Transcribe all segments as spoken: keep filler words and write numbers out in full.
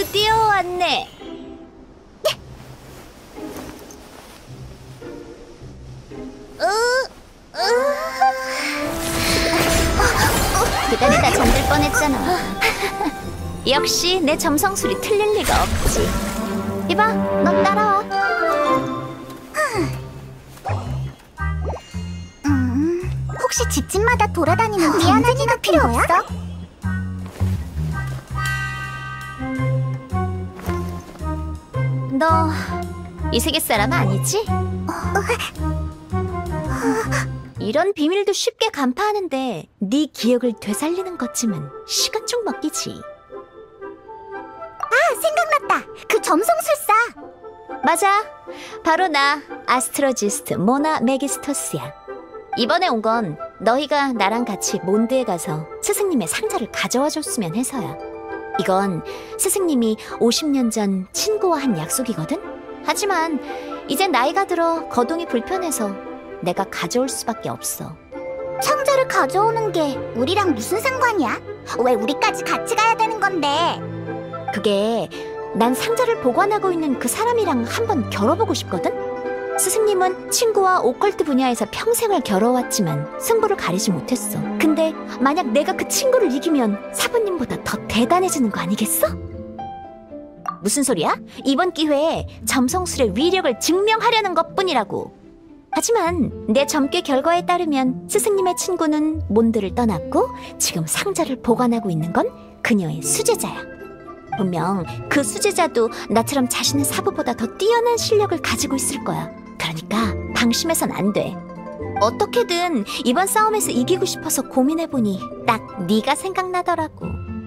뛰어왔네. 기다리다 잠들 뻔했잖아. 역시 내 점성술이 틀릴 리가 없지. 이봐, 너 따라와. 음, 혹시 집집마다 돌아다니는 미안하기가 필요 없어? 너 이 세계 사람 아니지? 이런 비밀도 쉽게 간파하는데 네 기억을 되살리는 것쯤은 시간 좀 먹기지. 아, 생각났다. 그 점성술사. 맞아. 바로 나, 아스트로지스트 모나 메기스토스야. 이번에 온 건 너희가 나랑 같이 몬드에 가서 스승님의 상자를 가져와 줬으면 해서야. 이건 스승님이 오십 년 전 친구와 한 약속이거든? 하지만 이제 나이가 들어 거동이 불편해서 내가 가져올 수밖에 없어. 상자를 가져오는 게 우리랑 무슨 상관이야? 왜 우리까지 같이 가야 되는 건데? 그게 난 상자를 보관하고 있는 그 사람이랑 한번 겨뤄보고 싶거든? 스승님은 친구와 오컬트 분야에서 평생을 겨뤄왔지만 승부를 가리지 못했어. 근데 만약 내가 그 친구를 이기면 사부님보다 더 대단해지는 거 아니겠어? 무슨 소리야? 이번 기회에 점성술의 위력을 증명하려는 것뿐이라고. 하지만 내 점괘 결과에 따르면 스승님의 친구는 몬드를 떠났고 지금 상자를 보관하고 있는 건 그녀의 수제자야. 분명 그 수제자도 나처럼 자신의 사부보다 더 뛰어난 실력을 가지고 있을 거야. 그러니까 방심해선 안 돼. 어떻게든 이번 싸움에서 이기고 싶어서 고민해보니 딱 네가 생각나더라고.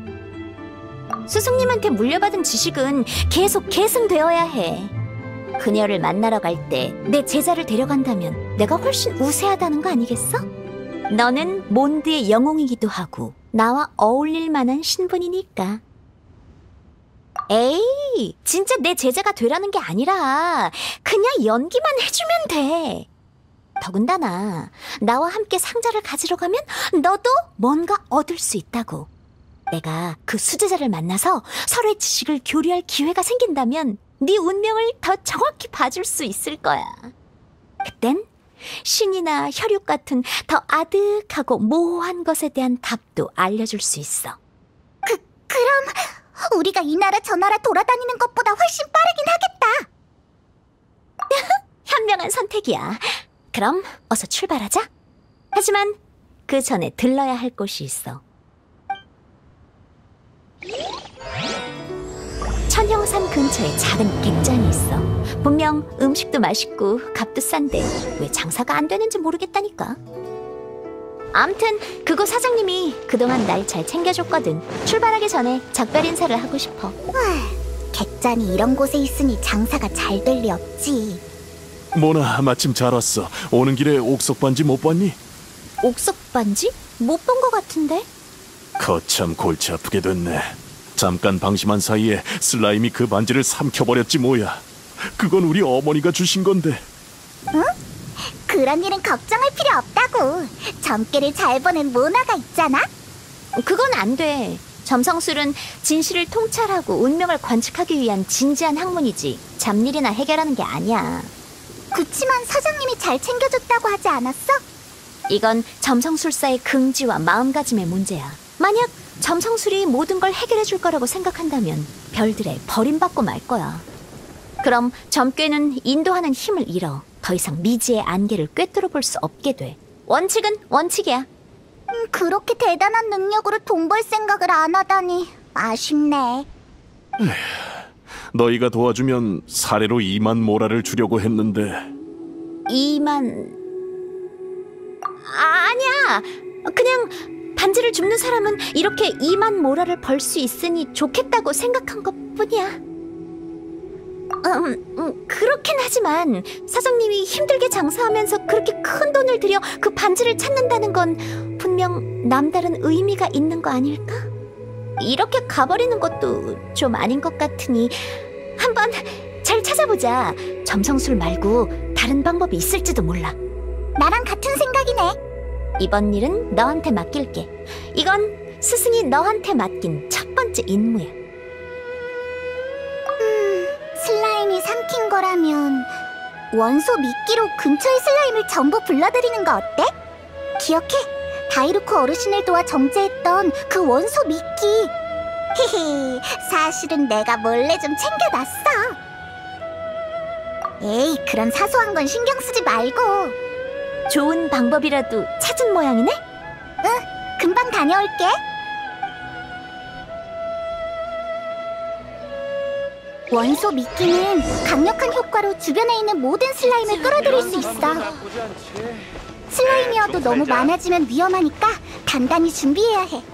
스승님한테 물려받은 지식은 계속 계승되어야 해. 그녀를 만나러 갈 때 내 제자를 데려간다면 내가 훨씬 우세하다는 거 아니겠어? 너는 몬드의 영웅이기도 하고 나와 어울릴 만한 신분이니까. 에이, 진짜 내 제자가 되라는 게 아니라 그냥 연기만 해주면 돼. 더군다나 나와 함께 상자를 가지러 가면 너도 뭔가 얻을 수 있다고. 내가 그 수제자를 만나서 서로의 지식을 교류할 기회가 생긴다면 네 운명을 더 정확히 봐줄 수 있을 거야. 그땐 신이나 혈육 같은 더 아득하고 모호한 것에 대한 답도 알려줄 수 있어. 그, 그럼 우리가 이 나라 저 나라 돌아다니는 것보다 훨씬 빠르긴 하겠다. 현명한 선택이야. 그럼 어서 출발하자. 하지만 그 전에 들러야 할 곳이 있어. 천형산 근처에 작은 객잔이 있어. 분명 음식도 맛있고 값도 싼데 왜 장사가 안 되는지 모르겠다니까. 암튼 그곳 사장님이 그동안 날 잘 챙겨줬거든. 출발하기 전에 작별 인사를 하고 싶어. 객잔이 이런 곳에 있으니 장사가 잘 될 리 없지. 모나, 마침 잘 왔어. 오는 길에 옥석 반지 못 봤니? 옥석 반지? 못 본 것 같은데? 거참 골치 아프게 됐네. 잠깐 방심한 사이에 슬라임이 그 반지를 삼켜버렸지 뭐야. 그건 우리 어머니가 주신 건데. 응? 그런 일은 걱정할 필요 없다고. 점괘를 잘 보는 모나가 있잖아. 그건 안 돼. 점성술은 진실을 통찰하고 운명을 관측하기 위한 진지한 학문이지 잡일이나 해결하는 게 아니야. 그치만 사장님이 잘 챙겨줬다고 하지 않았어? 이건 점성술사의 긍지와 마음가짐의 문제야. 만약 점성술이 모든 걸 해결해 줄 거라고 생각한다면 별들에 버림받고 말 거야. 그럼 점괘는 인도하는 힘을 잃어 더 이상 미지의 안개를 꿰뚫어 볼 수 없게 돼. 원칙은 원칙이야. 음, 그렇게 대단한 능력으로 돈 벌 생각을 안 하다니 아쉽네. 너희가 도와주면 사례로 이만 모라를 주려고 했는데. 이만... 아, 아니야. 그냥 반지를 줍는 사람은 이렇게 이만 모라를 벌 수 있으니 좋겠다고 생각한 것뿐이야. 음, 음, 그렇긴 하지만 사장님이 힘들게 장사하면서 그렇게 큰 돈을 들여 그 반지를 찾는다는 건 분명 남다른 의미가 있는 거 아닐까? 이렇게 가버리는 것도 좀 아닌 것 같으니 한번 잘 찾아보자. 점성술 말고 다른 방법이 있을지도 몰라. 나랑 같은 생각이네. 이번 일은 너한테 맡길게. 이건 스승이 너한테 맡긴 첫 번째 임무야. 거라면 원소 미끼로 근처의 슬라임을 전부 불러들이는 거 어때? 기억해? 다이루코 어르신을 도와 정제했던 그 원소 미끼. 히히, 사실은 내가 몰래 좀 챙겨놨어. 에이, 그런 사소한 건 신경 쓰지 말고. 좋은 방법이라도 찾은 모양이네? 응, 금방 다녀올게. 원소 미끼는 강력한 효과로 주변에 있는 모든 슬라임을 끌어들일 수 있어. 슬라임이어도 너무 많아지면 위험하니까 단단히 준비해야 해.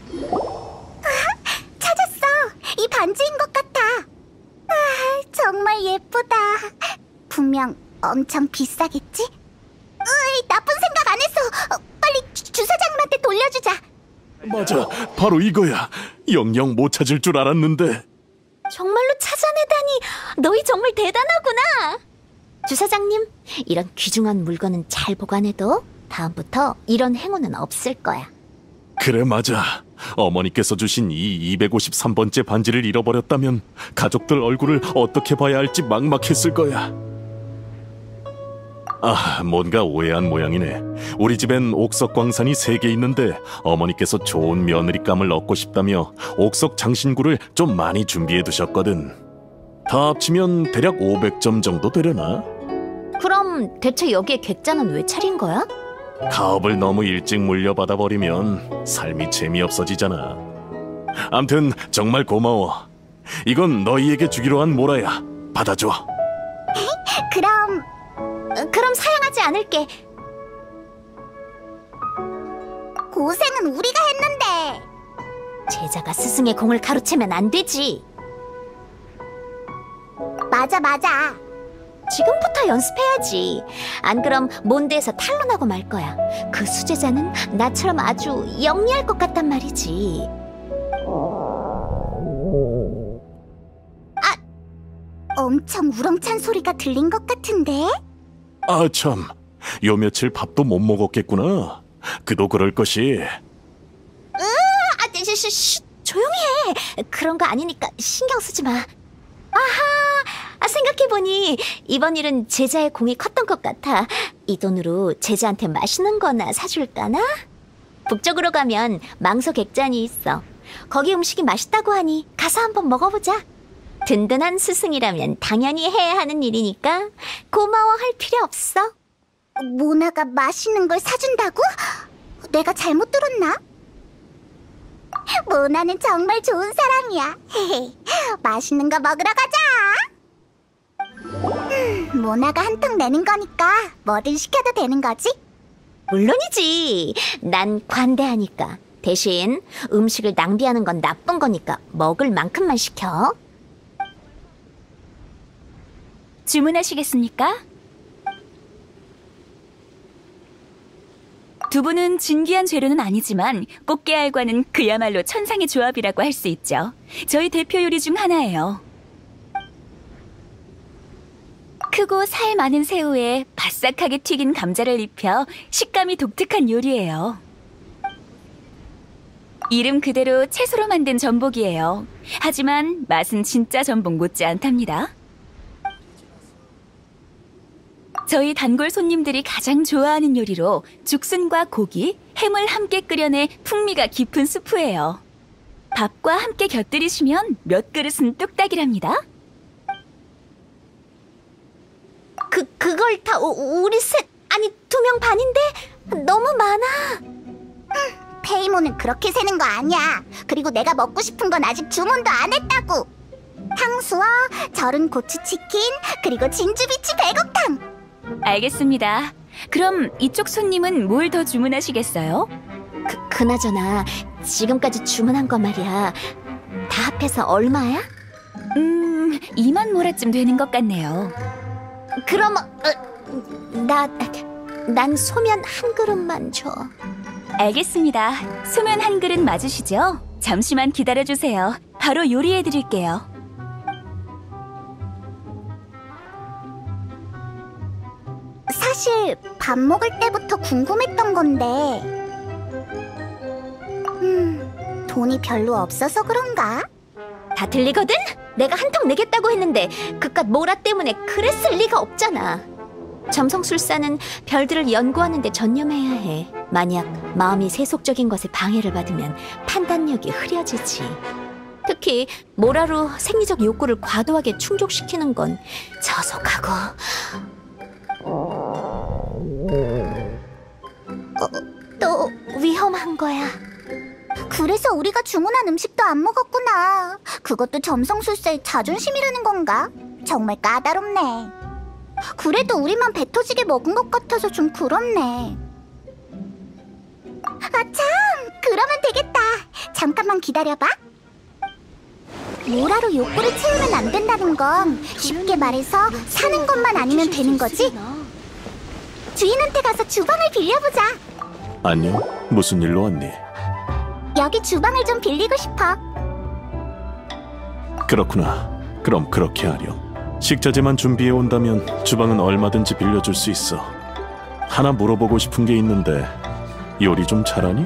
아, 찾았어! 이 반지인 것 같아. 아, 정말 예쁘다. 분명 엄청 비싸겠지? 으이, 나쁜 생각 안 했어. 어, 빨리 주, 주사장님한테 돌려주자. 맞아, 바로 이거야. 영영 못 찾을 줄 알았는데. 정말로 찾아내다니, 너희 정말 대단하구나. 주사장님, 이런 귀중한 물건은 잘 보관해둬. 다음부터 이런 행운은 없을 거야. 그래, 맞아. 어머니께서 주신 이 이백오십삼 번째 반지를 잃어버렸다면 가족들 얼굴을 어떻게 봐야 할지 막막했을 거야. 아, 뭔가 오해한 모양이네. 우리 집엔 옥석 광산이 세 개 있는데 어머니께서 좋은 며느리감을 얻고 싶다며 옥석 장신구를 좀 많이 준비해 두셨거든. 다 합치면 대략 오백 점 정도 되려나? 그럼 대체 여기에 객잔은 왜 차린 거야? 가업을 너무 일찍 물려받아 버리면 삶이 재미없어지잖아. 암튼 정말 고마워. 이건 너희에게 주기로 한 모라야. 받아줘. 그럼 그럼 사양하지 않을게. 고생은 우리가 했는데. 제자가 스승의 공을 가로채면 안 되지. 맞아 맞아. 지금부터 연습해야지. 안 그럼 몬드에서 탈론하고 말 거야. 그 수제자는 나처럼 아주 영리할 것 같단 말이지. 아, 엄청 우렁찬 소리가 들린 것 같은데? 아, 참. 요 며칠 밥도 못 먹었겠구나. 그도 그럴 것이. 아, 시, 시, 시, 조용히 해. 그런 거 아니니까 신경 쓰지 마. 아하, 아, 생각해보니 이번 일은 제자의 공이 컸던 것 같아. 이 돈으로 제자한테 맛있는 거나 사줄까나? 북쪽으로 가면 망소 객잔이 있어. 거기 음식이 맛있다고 하니 가서 한번 먹어보자. 든든한 스승이라면 당연히 해야 하는 일이니까 고마워할 필요 없어. 모나가 맛있는 걸 사준다고? 내가 잘못 들었나? 모나는 정말 좋은 사람이야. 맛있는 거 먹으러 가자. 음, 모나가 한턱 내는 거니까 뭐든 시켜도 되는 거지? 물론이지. 난 관대하니까. 대신 음식을 낭비하는 건 나쁜 거니까 먹을 만큼만 시켜. 주문하시겠습니까? 두부는 진귀한 재료는 아니지만 꽃게알과는 그야말로 천상의 조합이라고 할 수 있죠. 저희 대표 요리 중 하나예요. 크고 살 많은 새우에 바싹하게 튀긴 감자를 입혀 식감이 독특한 요리예요. 이름 그대로 채소로 만든 전복이에요. 하지만 맛은 진짜 전복 못지 않답니다. 저희 단골 손님들이 가장 좋아하는 요리로 죽순과 고기, 햄을 함께 끓여내 풍미가 깊은 수프예요. 밥과 함께 곁들이시면 몇 그릇은 뚝딱이랍니다. 그, 그걸 다 우, 우리 셋, 아니 두 명 반인데 너무 많아. 페이모는 그렇게 세는 거 아니야. 그리고 내가 먹고 싶은 건 아직 주문도 안 했다고. 탕수와 절은 고추치킨, 그리고 진주비치 백옥탕. 알겠습니다. 그럼 이쪽 손님은 뭘 더 주문하시겠어요? 그, 그나저나 지금까지 주문한 거 말이야. 다 합해서 얼마야? 음, 이만 모라쯤 되는 것 같네요. 그럼 어, 나, 난 소면 한 그릇만 줘. 알겠습니다. 소면 한 그릇 맞으시죠? 잠시만 기다려주세요. 바로 요리해드릴게요. 사실 밥 먹을 때부터 궁금했던 건데 음, 돈이 별로 없어서 그런가? 다 들리거든? 내가 한턱 내겠다고 했는데 그깟 모라 때문에 그랬을 리가 없잖아. 점성술사는 별들을 연구하는 데 전념해야 해. 만약 마음이 세속적인 것에 방해를 받으면 판단력이 흐려지지. 특히 모라로 생리적 욕구를 과도하게 충족시키는 건 저속하고 어, 또 위험한 거야. 그래서 우리가 주문한 음식도 안 먹었구나. 그것도 점성술사의 자존심이라는 건가? 정말 까다롭네. 그래도 우리만 배 터지게 먹은 것 같아서 좀 그렇네. 아참, 그러면 되겠다. 잠깐만 기다려봐. 모라로 욕구를 채우면 안 된다는 건 쉽게 말해서 사는 것만 아니면 되는 거지? 주인한테 가서 주방을 빌려보자. 안녕, 무슨 일로 왔니? 여기 주방을 좀 빌리고 싶어. 그렇구나. 그럼 그렇게 하렴. 식자재만 준비해 온다면 주방은 얼마든지 빌려줄 수 있어. 하나 물어보고 싶은 게 있는데 요리 좀 잘하니?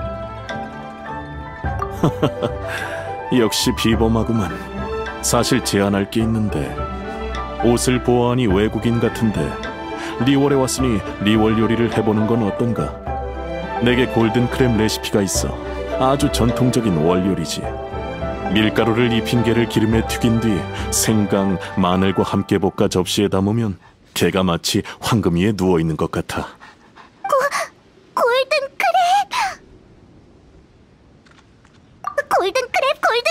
역시 비범하구만. 사실 제안할 게 있는데 옷을 보아하니 외국인 같은데 리월에 왔으니 리월 요리를 해보는 건 어떤가? 내게 골든 크랩 레시피가 있어. 아주 전통적인 월 요리지. 밀가루를 입힌 게를 기름에 튀긴 뒤 생강, 마늘과 함께 볶아 접시에 담으면 게가 마치 황금 위에 누워있는 것 같아. 고, 골든 크랩! 골든 크랩, 골든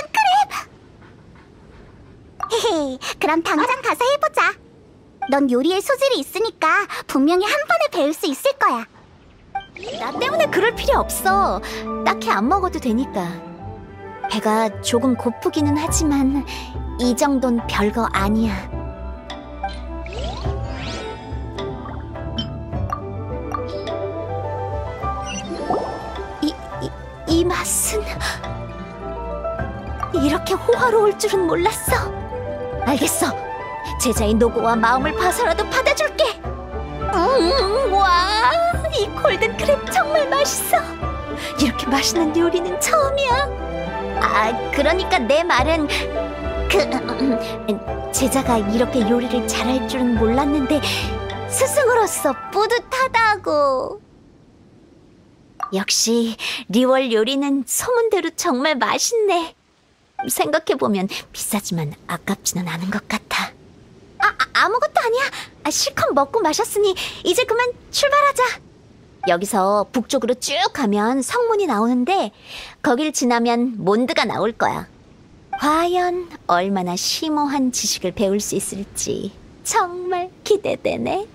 크랩! 헤헤, 그럼 당장 가서 해보자. 넌 요리에 소질이 있으니까 분명히 한 번에 배울 수 있을 거야. 나 때문에 그럴 필요 없어. 딱히 안 먹어도 되니까. 배가 조금 고프기는 하지만 이 정도는 별거 아니야. 이, 이, 이 맛은 이렇게 호화로울 줄은 몰랐어. 알겠어. 제자의 노고와 마음을 봐서라도 받아줄게. 음, 와, 이 골든 크랩 정말 맛있어. 이렇게 맛있는 요리는 처음이야. 아, 그러니까 내 말은 그 제자가 이렇게 요리를 잘할 줄은 몰랐는데 스승으로서 뿌듯하다고. 역시 리월 요리는 소문대로 정말 맛있네. 생각해보면 비싸지만 아깝지는 않은 것 같아. 아, 아 아무것도 아니야. 아, 실컷 먹고 마셨으니 이제 그만 출발하자. 여기서 북쪽으로 쭉 가면 성문이 나오는데 거길 지나면 몬드가 나올 거야. 과연 얼마나 심오한 지식을 배울 수 있을지 정말 기대되네.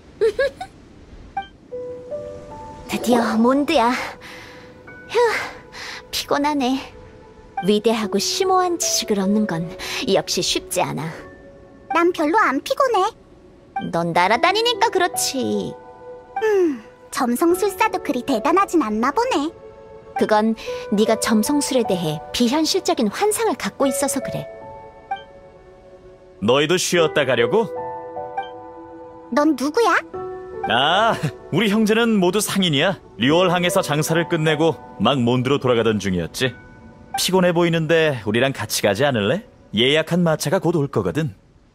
드디어 몬드야. 휴, 피곤하네. 위대하고 심오한 지식을 얻는 건 역시 쉽지 않아. 난 별로 안 피곤해. 넌 날아다니니까 그렇지. 음, 점성술사도 그리 대단하진 않나 보네. 그건 네가 점성술에 대해 비현실적인 환상을 갖고 있어서 그래. 너희도 쉬었다 가려고? 넌 누구야? 아, 우리 형제는 모두 상인이야. 리월항에서 장사를 끝내고 막 몬드로 돌아가던 중이었지. 피곤해 보이는데 우리랑 같이 가지 않을래? 예약한 마차가 곧 올 거거든.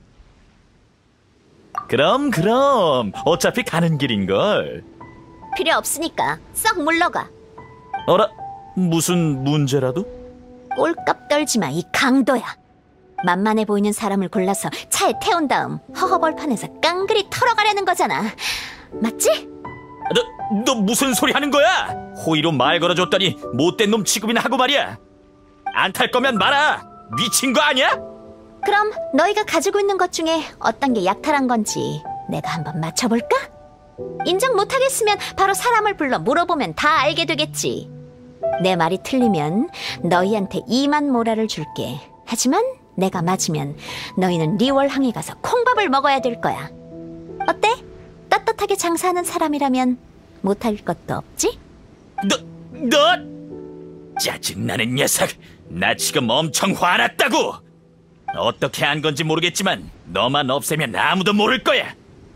그럼 그럼 어차피 가는 길인걸. 필요 없으니까 썩 물러가. 어라, 무슨 문제라도? 꼴값 떨지 마, 이 강도야. 만만해 보이는 사람을 골라서 차에 태운 다음 허허벌판에서 깡그리 털어가려는 거잖아. 맞지? 너, 너 무슨 소리 하는 거야? 호의로 말 걸어줬더니 못된 놈 취급이나 하고 말이야. 안 탈 거면 말아. 미친 거 아니야? 그럼 너희가 가지고 있는 것 중에 어떤 게 약탈한 건지 내가 한번 맞춰볼까? 인정 못하겠으면 바로 사람을 불러 물어보면 다 알게 되겠지. 내 말이 틀리면 너희한테 이만 모라를 줄게. 하지만 내가 맞으면 너희는 리월항에 가서 콩밥을 먹어야 될 거야. 어때? 떳떳하게 장사하는 사람이라면 못할 것도 없지? 너, 너! 짜증나는 녀석. 나 지금 엄청 화났다고. 어떻게 한 건지 모르겠지만 너만 없애면 아무도 모를 거야.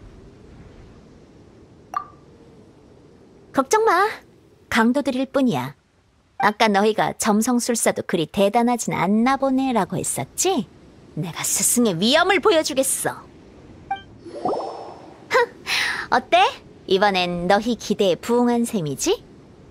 걱정 마. 강도들일 뿐이야. 아까 너희가 점성술사도 그리 대단하진 않나 보네 라고 했었지? 내가 스승의 위엄을 보여주겠어. 흥, 어때? 이번엔 너희 기대에 부응한 셈이지?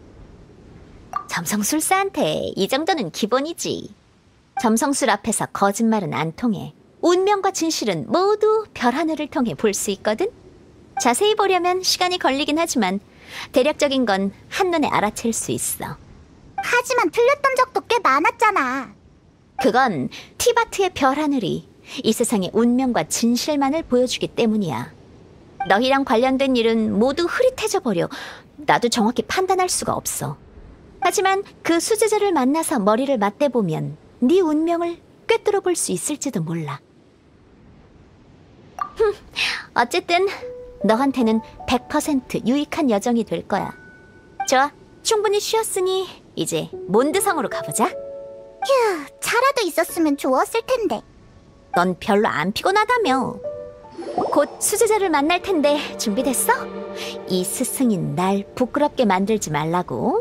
점성술사한테 이 정도는 기본이지. 점성술 앞에서 거짓말은 안 통해. 운명과 진실은 모두 별 하늘을 통해 볼 수 있거든? 자세히 보려면 시간이 걸리긴 하지만 대략적인 건 한눈에 알아챌 수 있어. 하지만 틀렸던 적도 꽤 많았잖아. 그건 티바트의 별 하늘이 이 세상의 운명과 진실만을 보여주기 때문이야. 너희랑 관련된 일은 모두 흐릿해져 버려. 나도 정확히 판단할 수가 없어. 하지만 그 수제자를 만나서 머리를 맞대보면 네 운명을 꿰뚫어 볼 수 있을지도 몰라. 흠, 어쨌든 너한테는 백 퍼센트 유익한 여정이 될 거야. 좋아, 충분히 쉬었으니 이제 몬드성으로 가보자. 휴, 차라도 있었으면 좋았을 텐데. 넌 별로 안 피곤하다며. 곧 수제자를 만날 텐데 준비됐어? 이 스승인 날 부끄럽게 만들지 말라고.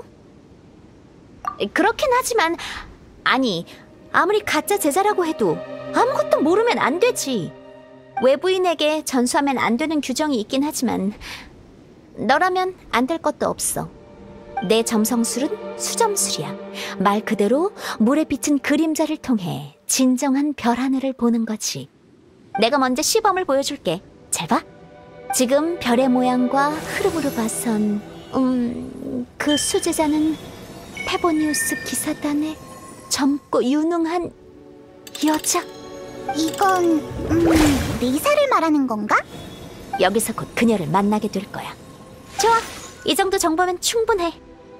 그렇긴 하지만, 아니, 아무리 가짜 제자라고 해도 아무것도 모르면 안 되지. 외부인에게 전수하면 안 되는 규정이 있긴 하지만 너라면 안 될 것도 없어. 내 점성술은 수점술이야. 말 그대로 물에 비친 그림자를 통해 진정한 별 하늘을 보는 거지. 내가 먼저 시범을 보여줄게. 잘 봐. 지금 별의 모양과 흐름으로 봐선 음... 그 수제자는 페보니우스 기사단의 젊고 유능한 여자. 이건 음, 리사를 말하는 건가? 여기서 곧 그녀를 만나게 될 거야. 좋아, 이 정도 정보면 충분해.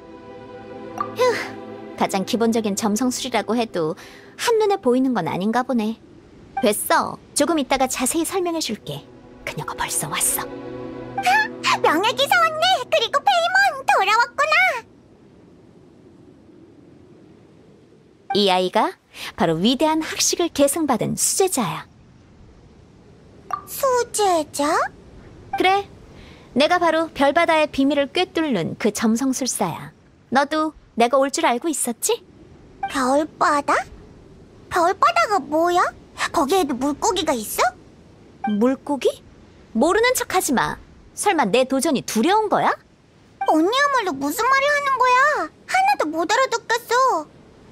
휴, 가장 기본적인 점성술이라고 해도 한눈에 보이는 건 아닌가 보네. 됐어, 조금 이따가 자세히 설명해 줄게. 그녀가 벌써 왔어. 하, 명예기사 언니, 그리고 페이몬 돌아왔구나. 이 아이가 바로 위대한 학식을 계승받은 수제자야. 수제자? 그래, 내가 바로 별바다의 비밀을 꿰뚫는 그 점성술사야. 너도 내가 올 줄 알고 있었지? 별바다? 별바다가 뭐야? 거기에도 물고기가 있어? 물고기? 모르는 척하지 마. 설마 내 도전이 두려운 거야? 언니야말로 무슨 말을 하는 거야? 하나도 못 알아듣겠어.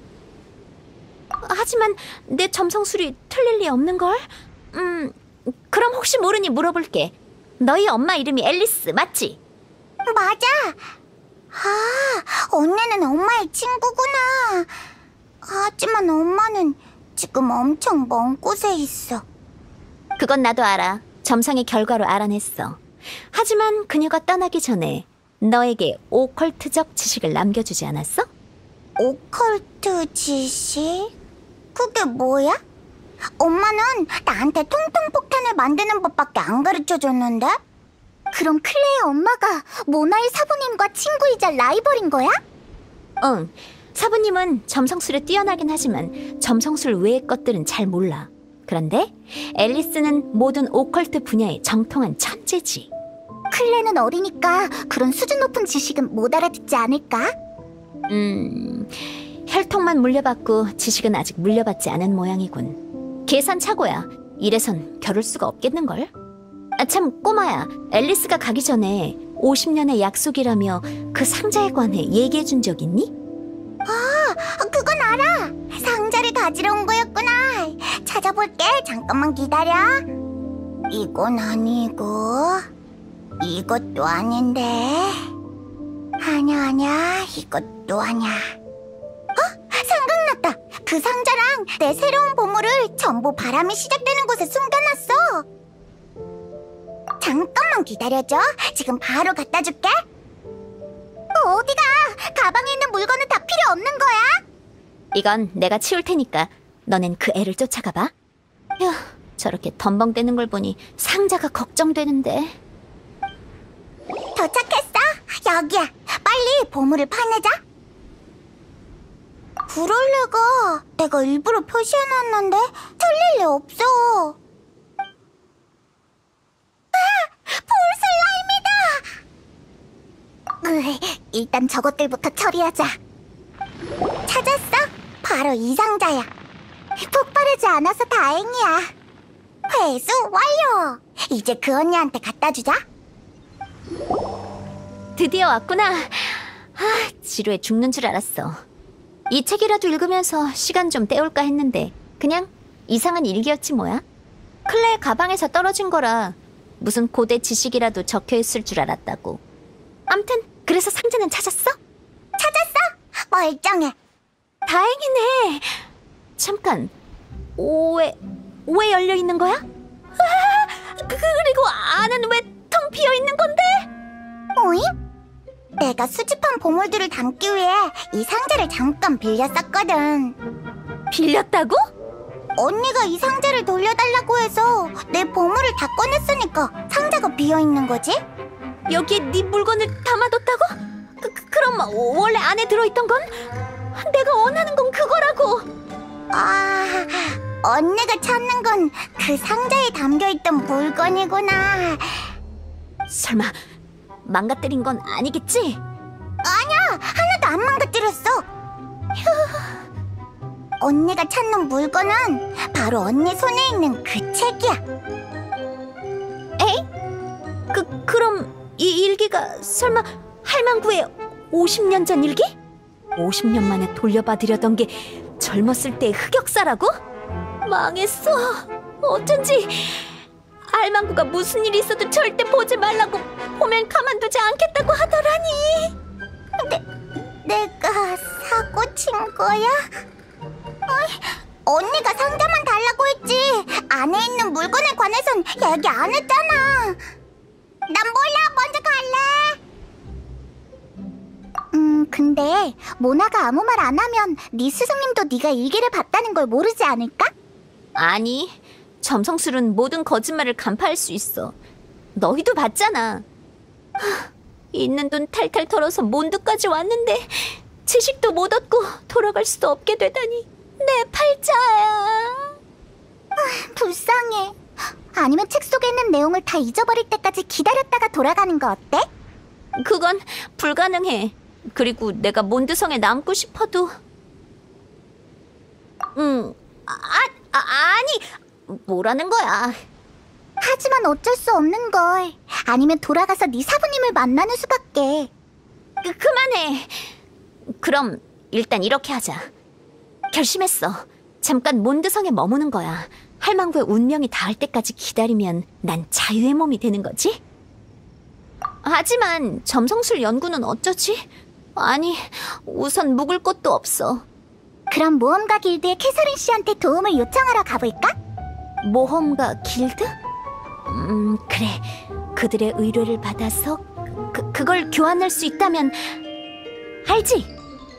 하지만 내 점성술이 틀릴 리 없는걸? 음, 그럼 혹시 모르니 물어볼게. 너희 엄마 이름이 앨리스 맞지? 맞아. 아, 언니는 엄마의 친구구나. 하지만 엄마는 지금 엄청 먼 곳에 있어. 그건 나도 알아. 점성의 결과로 알아냈어. 하지만 그녀가 떠나기 전에 너에게 오컬트적 지식을 남겨주지 않았어? 오컬트 지식? 그게 뭐야? 엄마는 나한테 통통폭탄을 만드는 법밖에 안 가르쳐줬는데? 그럼 클레의 엄마가 모나의 사부님과 친구이자 라이벌인 거야? 응. 사부님은 점성술에 뛰어나긴 하지만 점성술 외의 것들은 잘 몰라. 그런데 앨리스는 모든 오컬트 분야에 정통한 천재지. 클레는 어리니까 그런 수준 높은 지식은 못 알아듣지 않을까? 음... 혈통만 물려받고 지식은 아직 물려받지 않은 모양이군. 계산착오야. 이래선 겨룰 수가 없겠는걸? 아, 참 꼬마야. 앨리스가 가기 전에 오십 년의 약속이라며 그 상자에 관해 얘기해준 적 있니? 아, 그건 알아. 상자를 가지러 온 거였구나. 찾아볼게. 잠깐만 기다려. 이건 아니고 이것도 아닌데. 아냐 아냐 이것도 아냐. 어? 생각났다. 그 상자랑 내 새로운 보물을 전부 바람이 시작되는 곳에 숨겨놨어. 잠깐만 기다려줘. 지금 바로 갖다 줄게. 어디가? 가방에 있는 물건은 다 필요 없는 거야? 이건 내가 치울 테니까 너넨 그 애를 쫓아가봐. 휴, 저렇게 덤벙대는 걸 보니 상자가 걱정되는데. 도착했어. 여기야. 빨리 보물을 파내자. 그럴 리가. 내가 일부러 표시해놨는데 틀릴 리 없어. 아! 풀슬라임이다. 으이, 일단 저것들부터 처리하자. 찾았어? 바로 이 상자야. 폭발하지 않아서 다행이야. 회수 완료. 이제 그 언니한테 갖다 주자. 드디어 왔구나. 아, 지루해 죽는 줄 알았어. 이 책이라도 읽으면서 시간 좀 때울까 했는데 그냥 이상한 일기였지 뭐야. 클레의 가방에서 떨어진 거라 무슨 고대 지식이라도 적혀있을 줄 알았다고. 암튼 그래서 상자는 찾았어? 찾았어. 멀쩡해. 다행이네. 잠깐, 왜, 왜 열려있는 거야? 아, 그, 그리고 안은 왜 텅 비어있는 건데? 오잉? 내가 수집한 보물들을 담기 위해 이 상자를 잠깐 빌렸었거든. 빌렸다고? 언니가 이 상자를 돌려달라고 해서 내 보물을 다 꺼냈으니까 상자가 비어있는 거지? 여기에 네 물건을 담아뒀다고? 그, 그, 그럼 원래 안에 들어있던 건? 내가 원하는 건 그거라고. 아, 언니가 찾는 건 그 상자에 담겨있던 물건이구나. 설마 망가뜨린 건 아니겠지? 아니야, 하나도 안 망가뜨렸어. 휴. 언니가 찾는 물건은 바로 언니 손에 있는 그 책이야. 에이? 그, 그럼 이 일기가 설마 할망구의 오십 년 전 일기? 오십 년 만에 돌려받으려던 게 젊었을 때의 흑역사라고? 망했어. 어쩐지 할망구가 무슨 일이 있어도 절대 보지 말라고, 보면 가만두지 않겠다고 하더라니. 내, 내가 사고 친 거야? 어이, 언니가 상자만 달라고 했지 안에 있는 물건에 관해선 얘기 안 했잖아. 난 몰라. 먼저 갈래. 음, 근데 모나가 아무 말 안 하면 네 스승님도 네가 일기를 봤다는 걸 모르지 않을까? 아니, 점성술은 모든 거짓말을 간파할 수 있어. 너희도 봤잖아. 하, 있는 돈 탈탈 털어서 몬드까지 왔는데 지식도 못 얻고 돌아갈 수도 없게 되다니. 내 팔자야. 불쌍해. 아니면 책 속에 있는 내용을 다 잊어버릴 때까지 기다렸다가 돌아가는 거 어때? 그건 불가능해. 그리고 내가 몬드성에 남고 싶어도. 응, 아, 아, 아니, 뭐라는 거야. 하지만 어쩔 수 없는 걸. 아니면 돌아가서 네 사부님을 만나는 수밖에. 그, 그만해. 그럼 일단 이렇게 하자. 결심했어. 잠깐 몬드성에 머무는 거야. 할망구의 운명이 닿을 때까지 기다리면 난 자유의 몸이 되는 거지? 하지만 점성술 연구는 어쩌지? 아니, 우선 묵을 곳도 없어. 그럼 모험가 길드의 캐서린 씨한테 도움을 요청하러 가볼까? 모험가 길드? 음, 그래. 그들의 의뢰를 받아서 그, 그걸 교환할 수 있다면. 알지?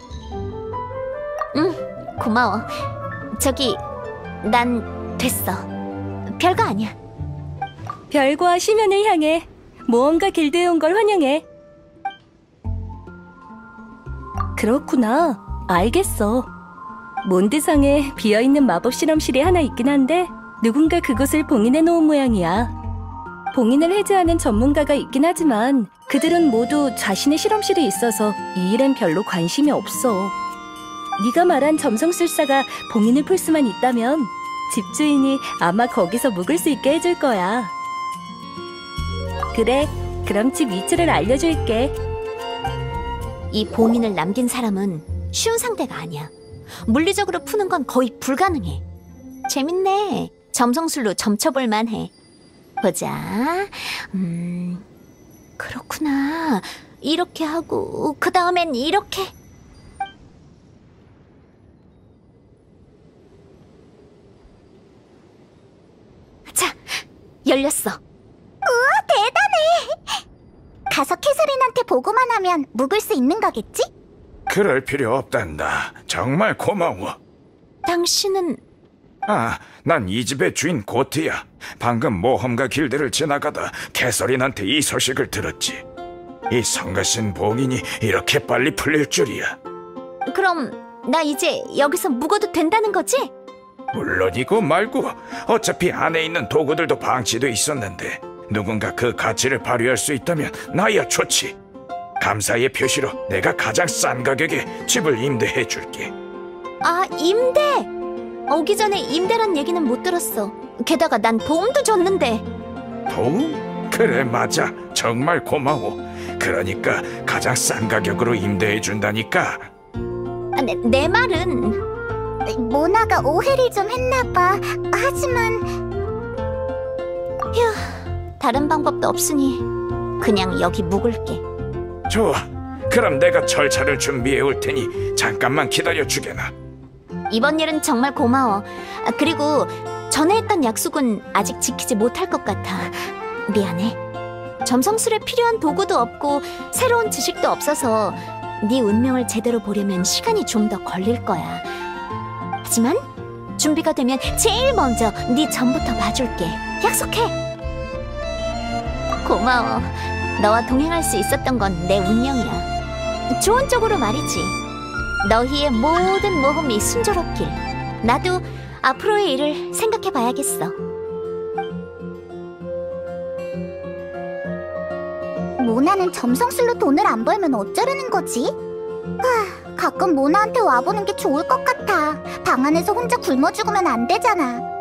응, 고마워. 저기, 난 됐어. 별거 아니야. 별과 심연을 향해 모험가 길드에 온 걸 환영해. 그렇구나. 알겠어. 몬드성에 비어있는 마법 실험실이 하나 있긴 한데 누군가 그곳을 봉인해 놓은 모양이야. 봉인을 해제하는 전문가가 있긴 하지만 그들은 모두 자신의 실험실에 있어서 이 일엔 별로 관심이 없어. 네가 말한 점성술사가 봉인을 풀 수만 있다면 집주인이 아마 거기서 묵을 수 있게 해줄 거야. 그래, 그럼 집 위치를 알려줄게. 이 봉인을 남긴 사람은 쉬운 상대가 아니야. 물리적으로 푸는 건 거의 불가능해. 재밌네. 점성술로 점쳐볼 만해. 보자. 음, 그렇구나. 이렇게 하고 그 다음엔 이렇게. 자, 열렸어. 우와, 대단해. 가서 캐서린한테 보고만 하면 묵을 수 있는 거겠지? 그럴 필요 없단다. 정말 고마워. 당신은... 아, 난 이 집의 주인 고트야. 방금 모험가 길드를 지나가다 캐서린한테 이 소식을 들었지. 이 성가신 봉인이 이렇게 빨리 풀릴 줄이야. 그럼 나 이제 여기서 묵어도 된다는 거지? 물론이고 말고 어차피 안에 있는 도구들도 방치돼 있었는데 누군가 그 가치를 발휘할 수 있다면 나야 좋지. 감사의 표시로 내가 가장 싼 가격에 집을 임대해 줄게. 아, 임대! 오기 전에 임대란 얘기는 못 들었어. 게다가 난 도움도 줬는데. 도움? 그래, 맞아. 정말 고마워. 그러니까 가장 싼 가격으로 임대해 준다니까. 아, 내, 내 말은 모나가 오해를 좀 했나봐. 하지만 다른 방법도 없으니 그냥 여기 묵을게. 좋아. 그럼 내가 절차를 준비해 올 테니 잠깐만 기다려 주게나. 이번 일은 정말 고마워. 아, 그리고 전에 했던 약속은 아직 지키지 못할 것 같아. 미안해. 점성술에 필요한 도구도 없고 새로운 지식도 없어서 네 운명을 제대로 보려면 시간이 좀 더 걸릴 거야. 하지만 준비가 되면 제일 먼저 네 전부터 봐줄게. 약속해. 고마워. 너와 동행할 수 있었던 건 내 운명이야. 좋은 쪽으로 말이지. 너희의 모든 모험이 순조롭길. 나도 앞으로의 일을 생각해 봐야겠어. 모나는 점성술로 돈을 안 벌면 어쩌려는 거지? 하, 가끔 모나한테 와보는 게 좋을 것 같아. 방 안에서 혼자 굶어 죽으면 안 되잖아.